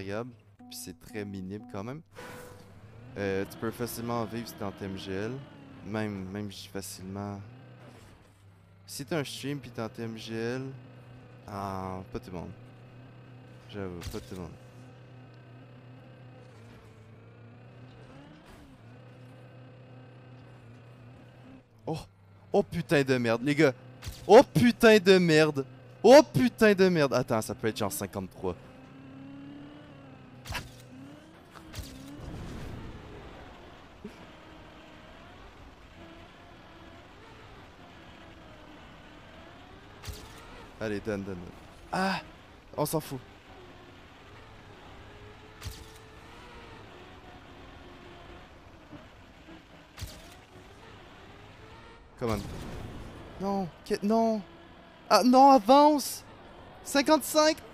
agréable. Puis c'est très minime quand même. Tu peux facilement vivre si t'es en TMGL. Même je dis facilement. Si t'as un stream puis t'es en TMGL. Ah, pas tout le monde. J'avoue, pas tout le monde. Oh! Oh putain de merde, les gars! Oh putain de merde! Oh putain de merde! Attends, ça peut être genre 53. Allez, donne. Ah! On s'en fout. Come on. Non! Non! Ah non, avance! 55!